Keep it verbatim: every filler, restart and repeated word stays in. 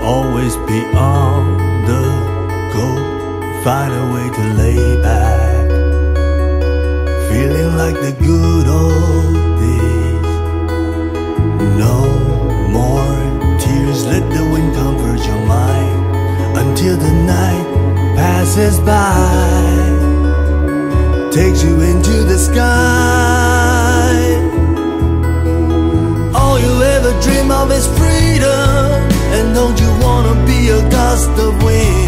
always be on the go. Find a way to lay back, feeling like the good old days. No more tears, let the wind comfort your mind until the night passes by, takes you into the sky. All you ever dream of is freedom, and don't you wanna be a gust of wind?